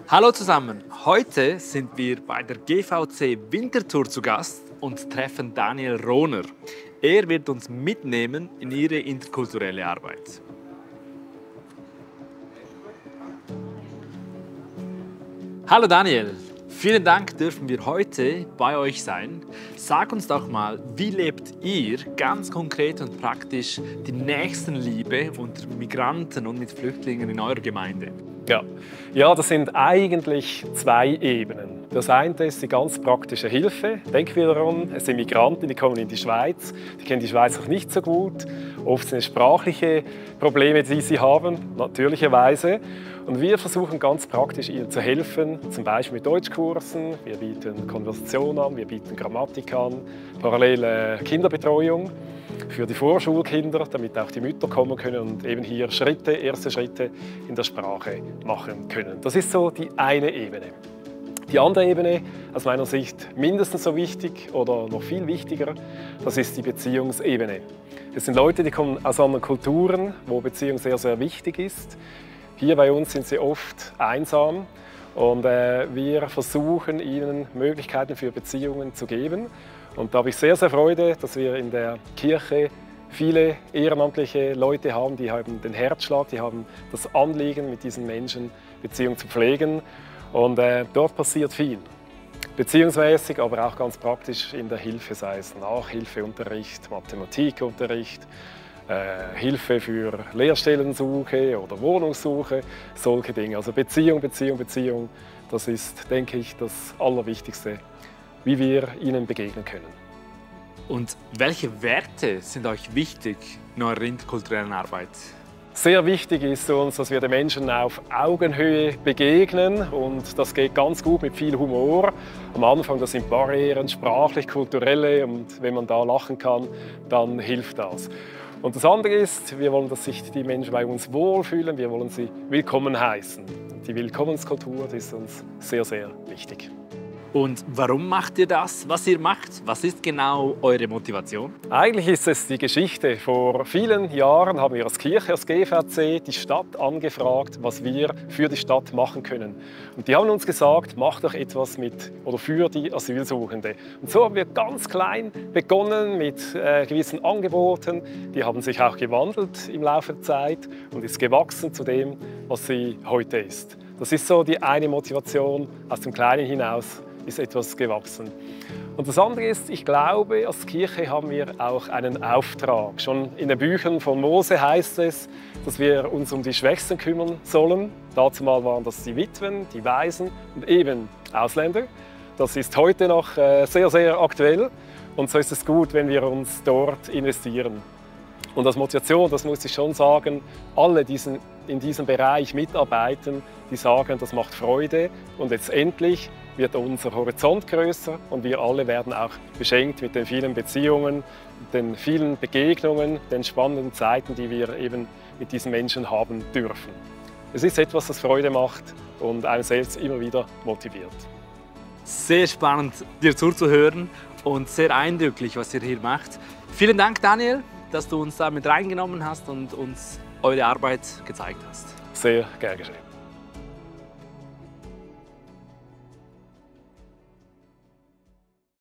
Hallo zusammen, heute sind wir bei der GVC Winterthur zu Gast und treffen Daniel Rohner. Er wird uns mitnehmen in ihre interkulturelle Arbeit. Hallo Daniel, vielen Dank, dürfen wir heute bei euch sein. Sag uns doch mal, wie lebt ihr ganz konkret und praktisch die Nächstenliebe unter Migranten und mit Flüchtlingen in eurer Gemeinde? Ja, das sind eigentlich zwei Ebenen. Das eine ist die ganz praktische Hilfe. Denken wir daran, es sind Migranten, die kommen in die Schweiz. Die kennen die Schweiz noch nicht so gut. Oft sind es sprachliche Probleme, die sie haben, natürlicherweise. Und wir versuchen ganz praktisch ihnen zu helfen, zum Beispiel mit Deutschkursen. Wir bieten Konversation an, wir bieten Grammatik an, parallel Kinderbetreuung für die Vorschulkinder, damit auch die Mütter kommen können und eben hier erste Schritte in der Sprache machen können. Das ist so die eine Ebene. Die andere Ebene, aus meiner Sicht mindestens so wichtig oder noch viel wichtiger, das ist die Beziehungsebene. Es sind Leute, die kommen aus anderen Kulturen, wo Beziehung sehr, sehr wichtig ist. Hier bei uns sind sie oft einsam und wir versuchen, ihnen Möglichkeiten für Beziehungen zu geben. Und da habe ich sehr, sehr Freude, dass wir in der Kirche viele ehrenamtliche Leute haben, die haben den Herzschlag, die haben das Anliegen, mit diesen Menschen Beziehungen zu pflegen. Und dort passiert viel. Beziehungsmäßig, aber auch ganz praktisch in der Hilfe, sei es Nachhilfeunterricht, Mathematikunterricht, Hilfe für Lehrstellensuche oder Wohnungssuche, solche Dinge. Also Beziehung, das ist, denke ich, das Allerwichtigste, wie wir ihnen begegnen können. Und welche Werte sind euch wichtig in eurer interkulturellen Arbeit? Sehr wichtig ist uns, dass wir den Menschen auf Augenhöhe begegnen und das geht ganz gut mit viel Humor. Am Anfang, das sind Barrieren, sprachlich, kulturelle und wenn man da lachen kann, dann hilft das. Und das andere ist, wir wollen, dass sich die Menschen bei uns wohlfühlen, wir wollen sie willkommen heißen. Die Willkommenskultur, das ist uns sehr, sehr wichtig. Und warum macht ihr das, was ihr macht? Was ist genau eure Motivation? Eigentlich ist es die Geschichte. Vor vielen Jahren haben wir als Kirche, als GVC, die Stadt angefragt, was wir für die Stadt machen können. Und die haben uns gesagt, macht doch etwas mit oder für die Asylsuchende. Und so haben wir ganz klein begonnen mit gewissen Angeboten. Die haben sich auch gewandelt im Laufe der Zeit und ist gewachsen zu dem, was sie heute ist. Das ist so die eine Motivation, aus dem Kleinen hinaus ist etwas gewachsen. Und das andere ist, ich glaube, als Kirche haben wir auch einen Auftrag. Schon in den Büchern von Mose heißt es, dass wir uns um die Schwächsten kümmern sollen. Dazu mal waren das die Witwen, die Waisen und eben Ausländer. Das ist heute noch sehr, sehr aktuell. Und so ist es gut, wenn wir uns dort investieren. Und als Motivation, das muss ich schon sagen, alle, die in diesem Bereich mitarbeiten, die sagen, das macht Freude und letztendlich wird unser Horizont größer und wir alle werden auch beschenkt mit den vielen Beziehungen, den vielen Begegnungen, den spannenden Zeiten, die wir eben mit diesen Menschen haben dürfen. Es ist etwas, das Freude macht und einen selbst immer wieder motiviert. Sehr spannend, dir zuzuhören und sehr eindrücklich, was ihr hier macht. Vielen Dank, Daniel, dass du uns da mit reingenommen hast und uns eure Arbeit gezeigt hast. Sehr gern geschehen.